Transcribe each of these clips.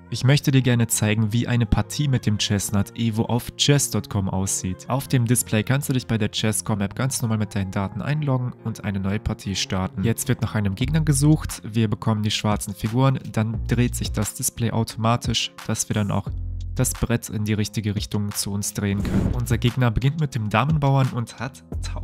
Ich möchte dir gerne zeigen, wie eine Partie mit dem Chestnut Evo auf chess.com aussieht. Auf dem Display kannst du dich bei der Chess.com App ganz normal mit deinen Daten einloggen und eine neue Partie starten. Jetzt wird nach einem Gegner gesucht, wir bekommen die schwarzen Figuren, dann dreht sich das Display automatisch, dass wir dann auch das Brett in die richtige Richtung zu uns drehen können. Unser Gegner beginnt mit dem Damenbauern und hat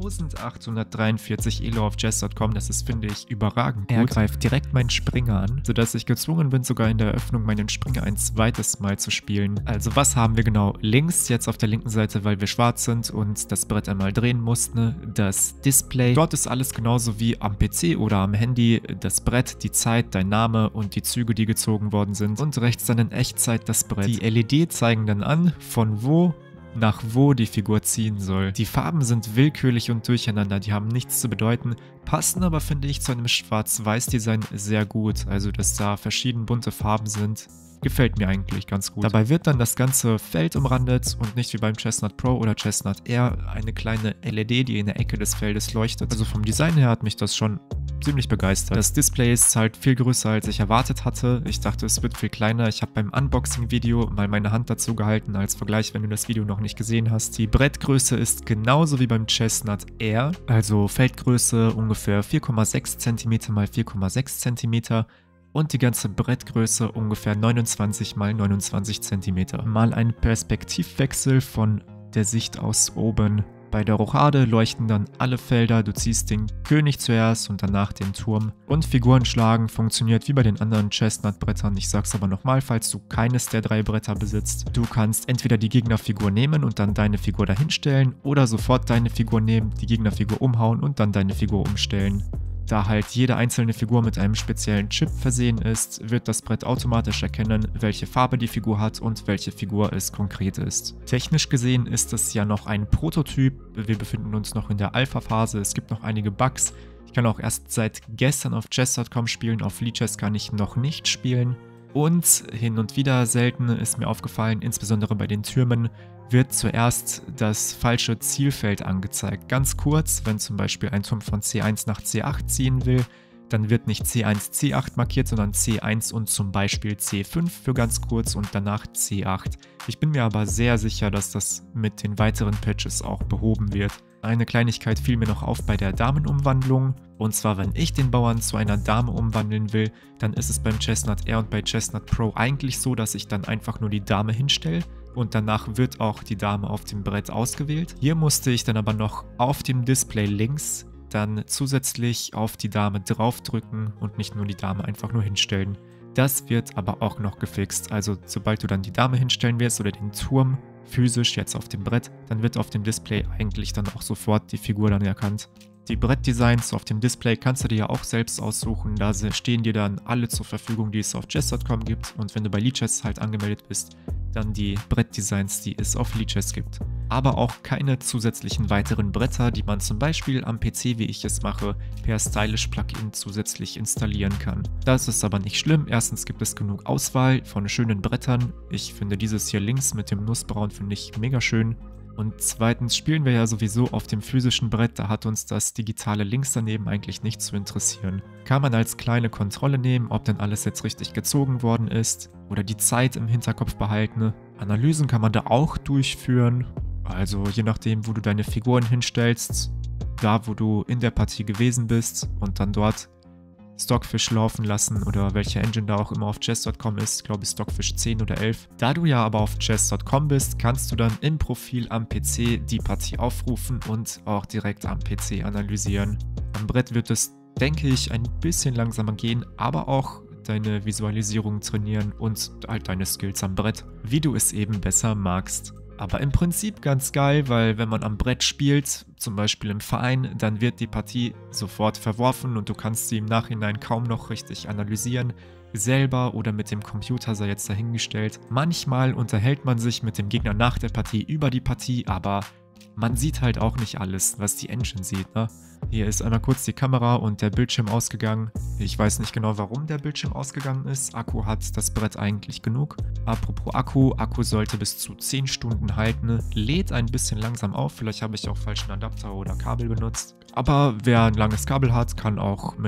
1843 Elo auf chess.com. Das ist, finde ich, überragend gut. Er greift direkt meinen Springer an, sodass ich gezwungen bin, sogar in der Eröffnung meinen Springer ein zweites Mal zu spielen. Also was haben wir genau? Links, jetzt auf der linken Seite, weil wir schwarz sind und das Brett einmal drehen mussten, das Display. Dort ist alles genauso wie am PC oder am Handy. Das Brett, die Zeit, dein Name und die Züge, die gezogen worden sind. Und rechts dann in Echtzeit das Brett. Die LED zeigen dann an, von wo nach wo die Figur ziehen soll. Die Farben sind willkürlich und durcheinander, die haben nichts zu bedeuten, passen aber, finde ich, zu einem Schwarz-Weiß-Design sehr gut. Also, dass da verschieden bunte Farben sind, gefällt mir eigentlich ganz gut. Dabei wird dann das ganze Feld umrandet und nicht wie beim Chestnut Pro oder Chestnut Air eine kleine LED, die in der Ecke des Feldes leuchtet. Also vom Design her hat mich das schon ziemlich begeistert. Das Display ist halt viel größer, als ich erwartet hatte. Ich dachte, es wird viel kleiner. Ich habe beim Unboxing-Video mal meine Hand dazu gehalten, als Vergleich, wenn du das Video noch nicht gesehen hast. Die Brettgröße ist genauso wie beim Chestnut Air, also Feldgröße ungefähr 4,6 cm x 4,6 cm. Und die ganze Brettgröße ungefähr 29 x 29 cm. Mal ein Perspektivwechsel von der Sicht aus oben. Bei der Rochade leuchten dann alle Felder, du ziehst den König zuerst und danach den Turm. Und Figuren schlagen funktioniert wie bei den anderen Chestnut-Brettern. Ich sag's aber nochmal, falls du keines der 3 Bretter besitzt. Du kannst entweder die Gegnerfigur nehmen und dann deine Figur dahinstellen oder sofort deine Figur nehmen, die Gegnerfigur umhauen und dann deine Figur umstellen. Da halt jede einzelne Figur mit einem speziellen Chip versehen ist, wird das Brett automatisch erkennen, welche Farbe die Figur hat und welche Figur es konkret ist. Technisch gesehen ist es ja noch ein Prototyp, wir befinden uns noch in der Alpha-Phase, es gibt noch einige Bugs. Ich kann auch erst seit gestern auf chess.com spielen, auf Lichess kann ich noch nicht spielen. Und hin und wieder selten ist mir aufgefallen, insbesondere bei den Türmen, wird zuerst das falsche Zielfeld angezeigt. Ganz kurz, wenn zum Beispiel ein Turm von C1 nach C8 ziehen will, dann wird nicht C1, C8 markiert, sondern C1 und zum Beispiel C5 für ganz kurz und danach C8. Ich bin mir aber sehr sicher, dass das mit den weiteren Patches auch behoben wird. Eine Kleinigkeit fiel mir noch auf bei der Damenumwandlung. Und zwar, wenn ich den Bauern zu einer Dame umwandeln will, dann ist es beim Chestnut Air und bei Chestnut Pro eigentlich so, dass ich dann einfach nur die Dame hinstelle. Und danach wird auch die Dame auf dem Brett ausgewählt. Hier musste ich dann aber noch auf dem Display links dann zusätzlich auf die Dame draufdrücken und nicht nur die Dame einfach nur hinstellen. Das wird aber auch noch gefixt. Also sobald du dann die Dame hinstellen wirst oder den Turm physisch jetzt auf dem Brett, dann wird auf dem Display eigentlich dann auch sofort die Figur dann erkannt. Die Brettdesigns auf dem Display kannst du dir ja auch selbst aussuchen, da stehen dir dann alle zur Verfügung, die es auf chess.com gibt, und wenn du bei Lichess halt angemeldet bist, dann die Brettdesigns, die es auf Lichess gibt. Aber auch keine zusätzlichen weiteren Bretter, die man zum Beispiel am PC, wie ich es mache, per Stylish Plugin zusätzlich installieren kann. Das ist aber nicht schlimm, erstens gibt es genug Auswahl von schönen Brettern, ich finde dieses hier links mit dem Nussbraun finde ich mega schön. Und zweitens spielen wir ja sowieso auf dem physischen Brett, da hat uns das digitale links daneben eigentlich nicht zu interessieren. Kann man als kleine Kontrolle nehmen, ob denn alles jetzt richtig gezogen worden ist oder die Zeit im Hinterkopf behalten. Analysen kann man da auch durchführen, also je nachdem, wo du deine Figuren hinstellst, da wo du in der Partie gewesen bist und dann dort Stockfish laufen lassen oder welche Engine da auch immer auf chess.com ist, glaube ich Stockfish 10 oder 11. Da du ja aber auf chess.com bist, kannst du dann im Profil am PC die Partie aufrufen und auch direkt am PC analysieren. Am Brett wird es, denke ich, ein bisschen langsamer gehen, aber auch deine Visualisierung trainieren und halt deine Skills am Brett, wie du es eben besser magst. Aber im Prinzip ganz geil, weil wenn man am Brett spielt, zum Beispiel im Verein, dann wird die Partie sofort verworfen und du kannst sie im Nachhinein kaum noch richtig analysieren. Selber oder mit dem Computer sei jetzt dahingestellt. Manchmal unterhält man sich mit dem Gegner nach der Partie über die Partie, aber man sieht halt auch nicht alles, was die Engine sieht, ne? Hier ist einmal kurz die Kamera und der Bildschirm ausgegangen. Ich weiß nicht genau, warum der Bildschirm ausgegangen ist. Akku hat das Brett eigentlich genug. Apropos Akku, Akku sollte bis zu 10 Stunden halten. Lädt ein bisschen langsam auf, vielleicht habe ich auch falschen Adapter oder Kabel benutzt. Aber wer ein langes Kabel hat, kann auch mit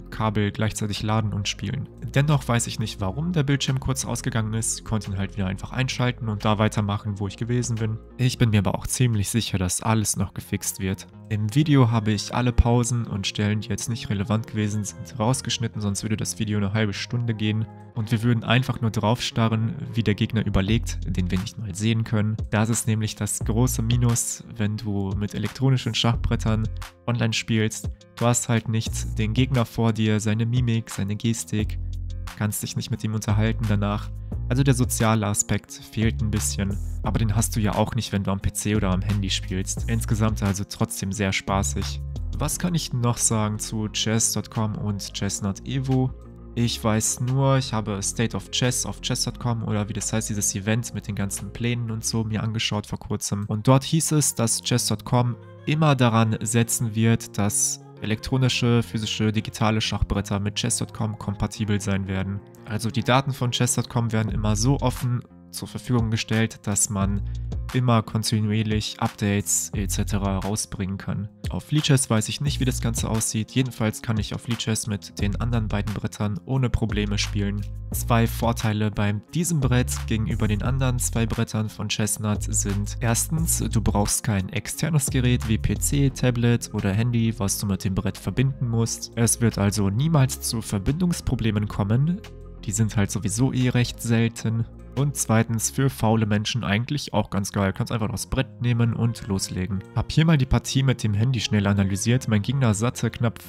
Kabel gleichzeitig laden und spielen. Dennoch weiß ich nicht, warum der Bildschirm kurz ausgegangen ist. Ich konnte ihn halt wieder einfach einschalten und da weitermachen, wo ich gewesen bin. Ich bin mir aber auch ziemlich sicher, dass alles noch gefixt wird. Im Video habe ich alle Pausen und Stellen, die jetzt nicht relevant gewesen sind, rausgeschnitten, sonst würde das Video eine halbe Stunde gehen. Und wir würden einfach nur drauf starren, wie der Gegner überlegt, den wir nicht mal sehen können. Das ist nämlich das große Minus, wenn du mit elektronischen Schachbrettern online spielst. Du hast halt nicht den Gegner vor dir, seine Mimik, seine Gestik, kannst dich nicht mit ihm unterhalten danach. Also der soziale Aspekt fehlt ein bisschen, aber den hast du ja auch nicht, wenn du am PC oder am Handy spielst. Insgesamt also trotzdem sehr spaßig. Was kann ich noch sagen zu chess.com und Chess.not.evo? Ich weiß nur, ich habe State of Chess auf chess.com oder wie das heißt, dieses Event mit den ganzen Plänen und so mir angeschaut vor kurzem. Und dort hieß es, dass chess.com immer daran setzen wird, dass elektronische, physische, digitale Schachbretter mit chess.com kompatibel sein werden. Also die Daten von chess.com werden immer so offen zur Verfügung gestellt, dass man immer kontinuierlich Updates etc. rausbringen kann. Auf Lichess weiß ich nicht, wie das Ganze aussieht. Jedenfalls kann ich auf Lichess mit den anderen beiden Brettern ohne Probleme spielen. Zwei Vorteile bei diesem Brett gegenüber den anderen zwei Brettern von Chestnut sind: erstens, du brauchst kein externes Gerät wie PC, Tablet oder Handy, was du mit dem Brett verbinden musst. Es wird also niemals zu Verbindungsproblemen kommen. Die sind halt sowieso recht selten. Und zweitens, für faule Menschen eigentlich auch ganz geil. Kannst einfach das Brett nehmen und loslegen. Hab hier mal die Partie mit dem Handy schnell analysiert. Mein Gegner satte knapp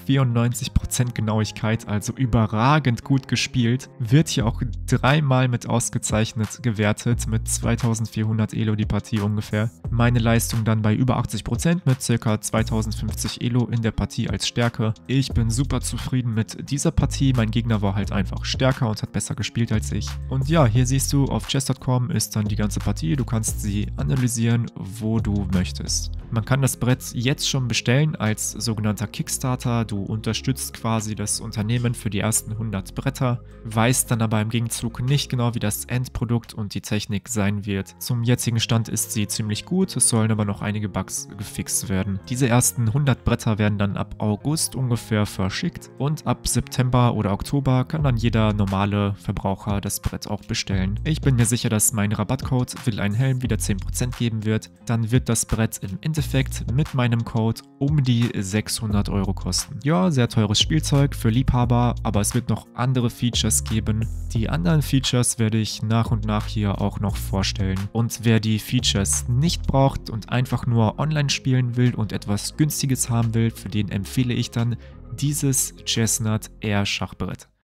94% Genauigkeit, also überragend gut gespielt. Wird hier auch dreimal mit ausgezeichnet gewertet, mit 2400 Elo die Partie ungefähr. Meine Leistung dann bei über 80% mit ca. 2050 Elo in der Partie als Stärke. Ich bin super zufrieden mit dieser Partie. Mein Gegner war halt einfach stärker und hat besser gespielt als ich. Und ja, hier siehst du, auf chess.com ist dann die ganze Partie. Du kannst sie analysieren, wo du möchtest. Man kann das Brett jetzt schon bestellen als sogenannter Kickstarter. Du unterstützt quasi das Unternehmen für die ersten 100 Bretter, weißt dann aber im Gegenzug nicht genau, wie das Endprodukt und die Technik sein wird. Zum jetzigen Stand ist sie ziemlich gut, es sollen aber noch einige Bugs gefixt werden. Diese ersten 100 Bretter werden dann ab August ungefähr verschickt und ab September oder Oktober kann dann jeder normale Verbraucher das Brett auch bestellen. Ich bin mir sicher, dass mein Rabattcode Will ein Helm wieder 10% geben wird. Dann wird das Brett im Endeffekt mit meinem Code um die 600 € kosten. Ja, sehr teures Spielzeug für Liebhaber, aber es wird noch andere Features geben. Die anderen Features werde ich nach und nach hier auch noch vorstellen. Und wer die Features nicht braucht und einfach nur online spielen will und etwas Günstiges haben will, für den empfehle ich dann dieses Chestnut Air Schachbrett.